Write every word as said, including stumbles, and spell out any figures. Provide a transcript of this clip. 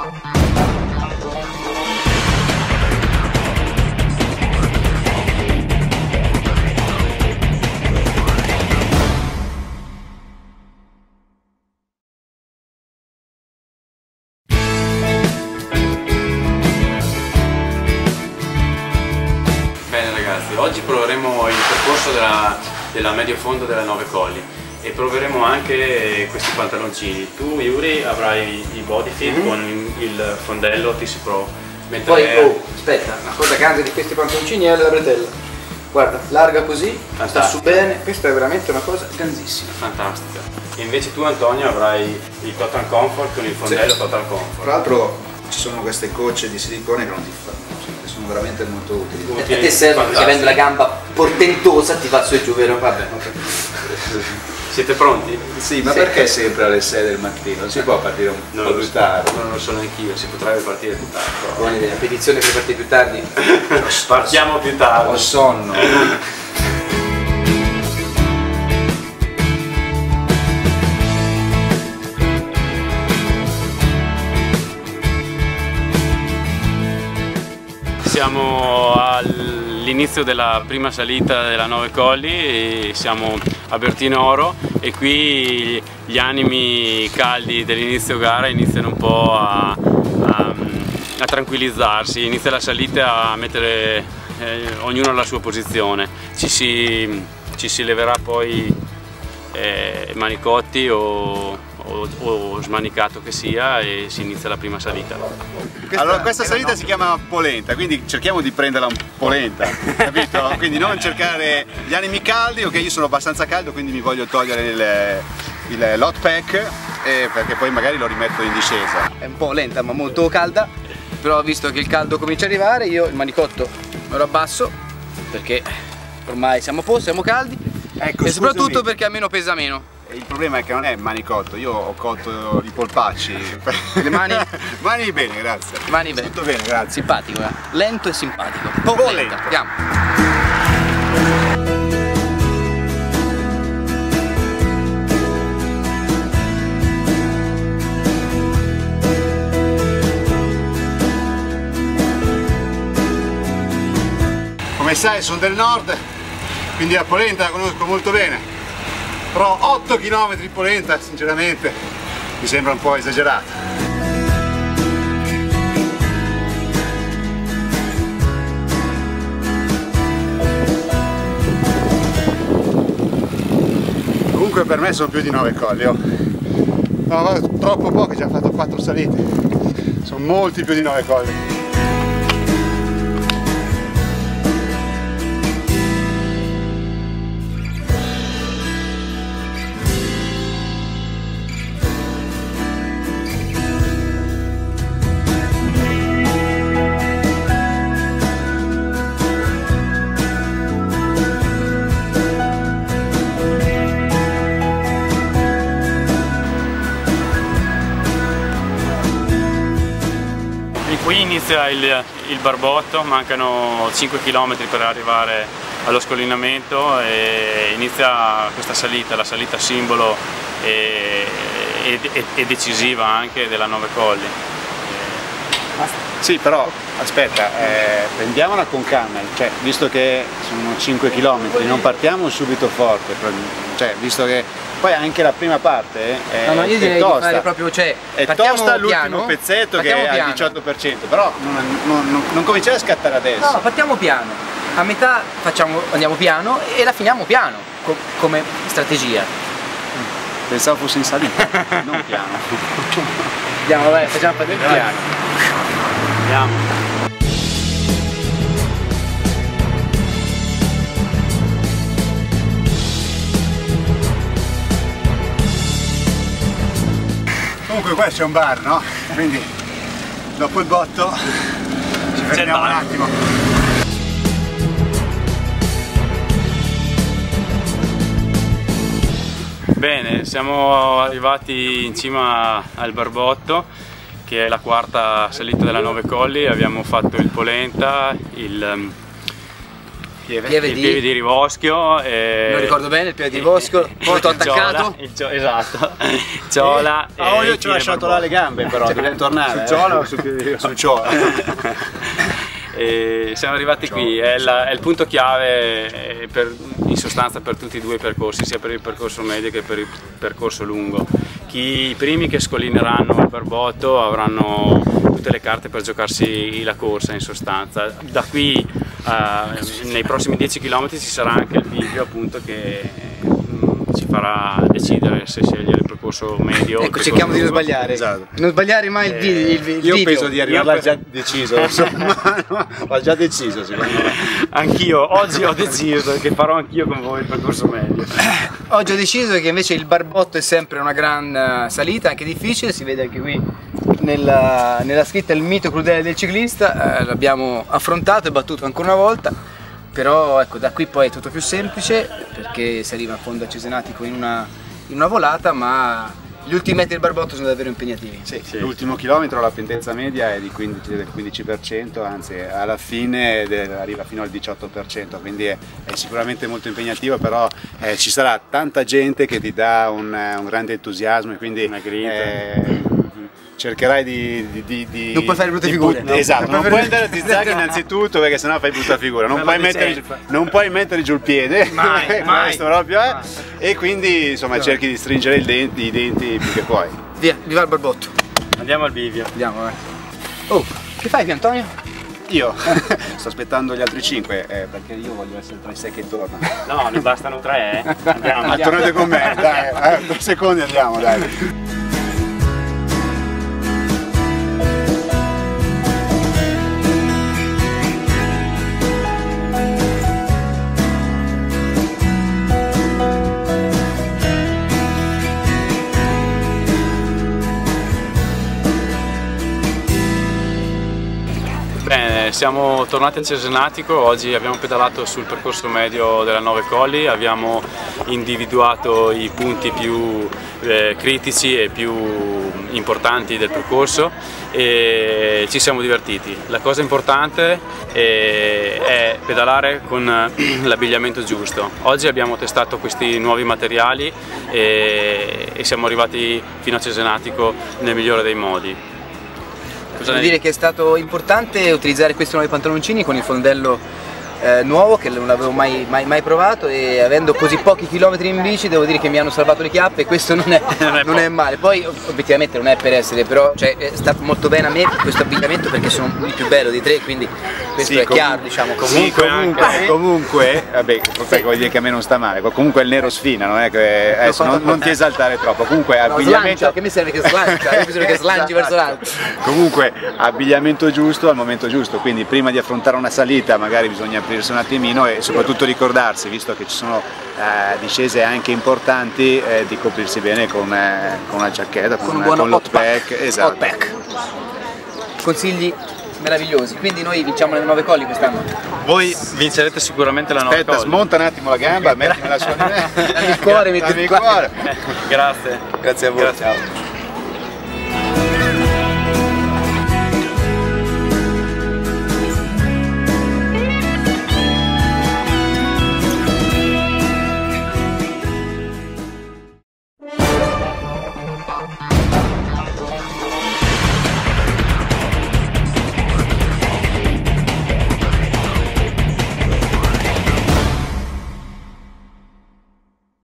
Oggi proveremo il percorso della, della medio fondo della Nove Colli e proveremo anche questi pantaloncini. Tu, Yuri, avrai i body fit mm-hmm. con il fondello T C Pro. Mentre... Poi, oh, aspetta, una cosa grande di questi pantaloncini è la bretella. Guarda, larga così, fantastica. Sta su bene, questa è veramente una cosa grandissima. Fantastica. E invece tu, Antonio, avrai il Total Comfort con il fondello sì. Total Comfort. Tra l'altro ci sono queste gocce di silicone che non ti fanno. Sono veramente molto utili. utili a te serve perché avendo la gamba portentosa ti fa su e giù, vero? Vabbè. Okay. Siete pronti? Sì, ma sì. Perché sempre alle sei del mattino? Non si può partire un non po' più tardi? Non lo so neanch'io, si potrebbe partire più tardi. Però. Buona idea, petizione per partire più tardi? Partiamo più tardi. Ho sonno. Siamo all'inizio della prima salita della Nove Colli e siamo a Bertinoro e qui gli animi caldi dell'inizio gara iniziano un po' a, a, a tranquillizzarsi, inizia la salita a mettere eh, ognuno alla sua posizione, ci si, ci si leverà poi eh, manicotti o O, o smanicato che sia e si inizia la prima salita. Allora questa salita si chiama polenta, quindi cerchiamo di prenderla un po' lenta, capito? Quindi non cercare gli animi caldi, ok, io sono abbastanza caldo quindi mi voglio togliere il, il lot pack eh, perché poi magari lo rimetto in discesa. È un po' lenta ma molto calda, però visto che il caldo comincia ad arrivare io il manicotto me lo abbasso perché ormai siamo a posto, siamo caldi ecco, e soprattutto scusami. Perché almeno pesa meno. Il problema è che non è manicotto, io ho cotto i polpacci. Le mani? Mani bene, grazie. Mani bene. Tutto bene, grazie. Simpatico, eh? Lento e simpatico. Un po' lento. Andiamo. Come sai sono del nord, quindi la polenta la conosco molto bene. Però otto chilometri polenta sinceramente mi sembra un po' esagerato. Comunque per me sono più di nove colli, oh. No, vado troppo poco, ho già fatto quattro salite, sono molti più di nove colli. Qui inizia il, il barbotto, mancano cinque chilometri per arrivare allo scollinamento e inizia questa salita, la salita simbolo e, e, e decisiva anche della Nove Colli. Sì, però aspetta, eh, prendiamola con calma, cioè, visto che sono cinque chilometri, non partiamo subito forte, cioè, visto che poi anche la prima parte è, no, no, io direi è tosta, di fare proprio, cioè, è tosta l'ultimo pezzetto che è al diciotto per cento, però non, non, non, non cominciare a scattare adesso. No, partiamo piano, a metà facciamo, andiamo piano e la finiamo piano, co come strategia. Pensavo fosse in salita, non piano. Andiamo, vai, facciamo partire piano. Andiamo. Comunque qua c'è un bar, no? Quindi dopo il botto ci fermiamo un attimo. Bene, siamo arrivati in cima al Barbotto, che è la quarta salita della Nove Colli. Abbiamo fatto il polenta, il, Pieve, pieve il di... pieve di Rivoschio. E... non ricordo bene, il pieve di Rivoschio, poi t'ho attaccato. Il Ciola, esatto, Ciola. Eh, oh, io ci ho lasciato là le gambe però, dobbiamo tornare. Sul Ciola o sul piede di Rivoschio? Sul Ciola. E siamo arrivati qui, è, la, è il punto chiave per, in sostanza per tutti e due i percorsi, sia per il percorso medio che per il percorso lungo. Chi, I primi che scolineranno il Barbotto avranno tutte le carte per giocarsi la corsa in sostanza. Da qui uh, nei prossimi dieci chilometri ci sarà anche il Bivio, appunto, che mh, ci farà decidere se scegliere il percorso medio. Ecco, cerchiamo di non sbagliare, esatto. non sbagliare mai il, video, il, il io video. penso di arrivarla già deciso, insomma, ho già deciso secondo me. Anch'io, oggi ho deciso che farò anch'io con voi il percorso medio. Oggi ho deciso che invece il Barbotto è sempre una gran salita, anche difficile, si vede anche qui nella, nella scritta il mito crudele del ciclista, eh, l'abbiamo affrontato e battuto ancora una volta, però ecco, da qui poi è tutto più semplice perché si arriva a fondo a Cesenatico in una, in una volata, ma gli ultimi metri del Barbotto sono davvero impegnativi. Sì, sì. L'ultimo chilometro la pendenza media è di quindici, del quindici per cento, anzi alla fine arriva fino al diciotto per cento, quindi è, è sicuramente molto impegnativo, però eh, ci sarà tanta gente che ti dà un, un grande entusiasmo e quindi una grinta. Eh, cercherai di, di, di, di non puoi fare brutte figure, no, esatto, non, non puoi andare a Tizzaghi innanzitutto perché sennò fai brutta figura, non, puoi mettere, non puoi mettere giù il piede, mai, mai. Proprio, eh? E quindi insomma cerchi di stringere il denti, i denti più che puoi. Via, viva il Barbotto. Andiamo al bivio. Andiamo, vai. Oh, che fai qui, Antonio? Io sto aspettando gli altri cinque eh, perché io voglio essere tra i sei che tornano. No, ne bastano tre, eh. Andiamo, Ma tornate con me, dai, eh, due secondi andiamo, dai. Bene, siamo tornati a Cesenatico, oggi abbiamo pedalato sul percorso medio della Nove Colli, abbiamo individuato i punti più eh, critici e più importanti del percorso e ci siamo divertiti. La cosa importante è, è pedalare con l'abbigliamento giusto. Oggi abbiamo testato questi nuovi materiali e, e siamo arrivati fino a Cesenatico nel migliore dei modi. Devo dire che è stato importante utilizzare questi nuovi pantaloncini con il fondello eh, nuovo, che non avevo mai, mai, mai provato, e avendo così pochi chilometri in bici devo dire che mi hanno salvato le chiappe e questo non è, non è male. Poi obiettivamente non è per essere, però cioè, è stato molto bene a me questo abbigliamento perché sono il più bello dei tre, quindi questo sì, è chiaro, diciamo. Comunque, sì, comunque, anche, comunque vabbè, sì. Vuol dire che a me non sta male, comunque il nero sfina, non è che adesso non, non ti esaltare troppo, comunque no, abbigliamento... Slancia, che mi serve che slancia, io bisogna che slanci verso l'alto. Comunque abbigliamento giusto al momento giusto, quindi prima di affrontare una salita magari bisogna aprirsi un attimino e soprattutto ricordarsi, visto che ci sono eh, discese anche importanti, eh, di coprirsi bene con, eh, con una giacchetta, con, con un con l'hot pack. pack. Esatto. Hot pack. Consigli meravigliosi, quindi noi vinciamo le Nove Colli quest'anno. Voi vincerete sicuramente la Nove Colli. Aspetta, smonta un attimo la gamba, mettimela su di me. Dammi il cuore, metti il cuore. Grazie. Grazie a voi. Grazie.